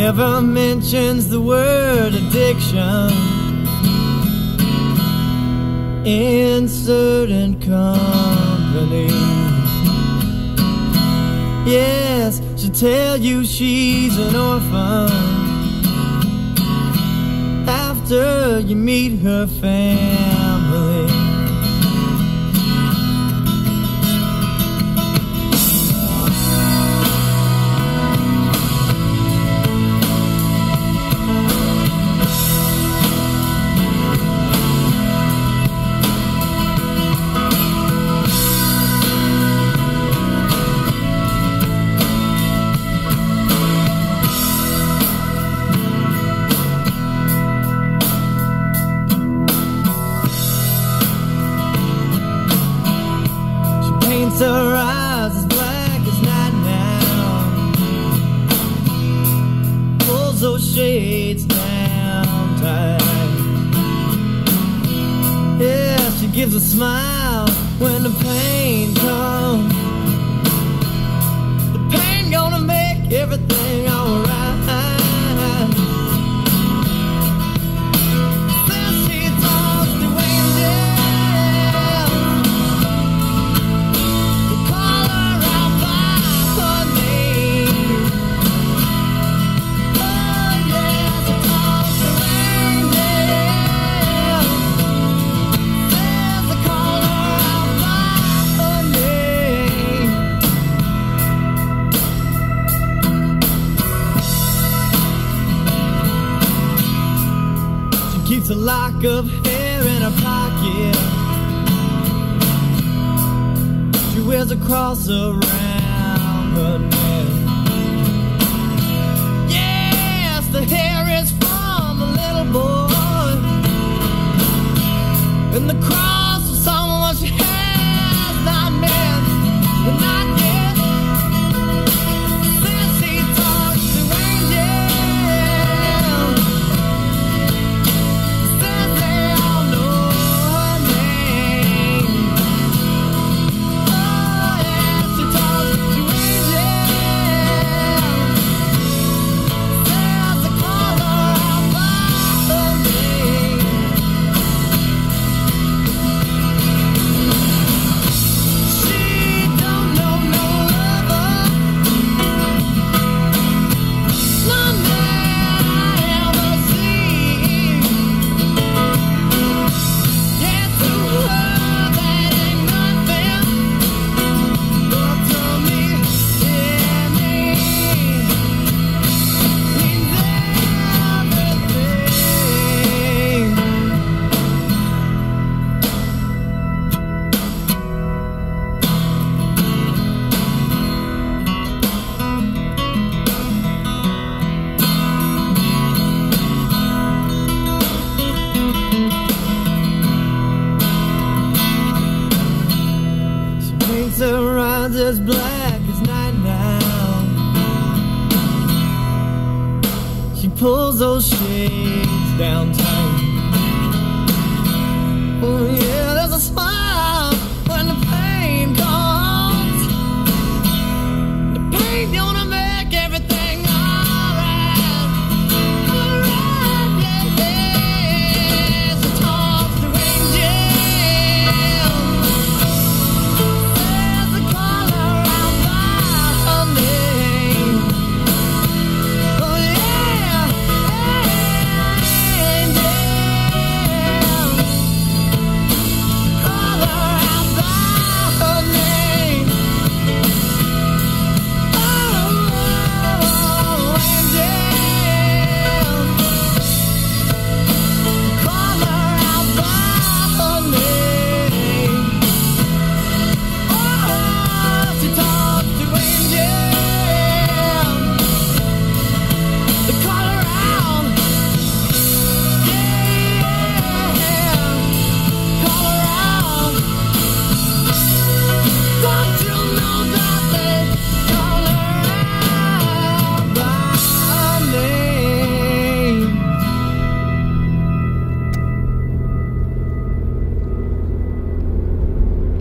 never mentions the word addiction in certain company. Yes, she'll tell you she's an orphan after you meet her family. Her eyes as black as night now, pulls those shades down tight. Yeah, she gives a smile when the pain comes. The pain gonna make everything alright. Keeps a lock of hair in her pocket. She wears a cross around her neck. Yes, the hair is from a little boy, and the cross of someone she has not met, but not yet. Since he talks to angels, her eyes as black as night now. She pulls those shades down tight. Oh yeah.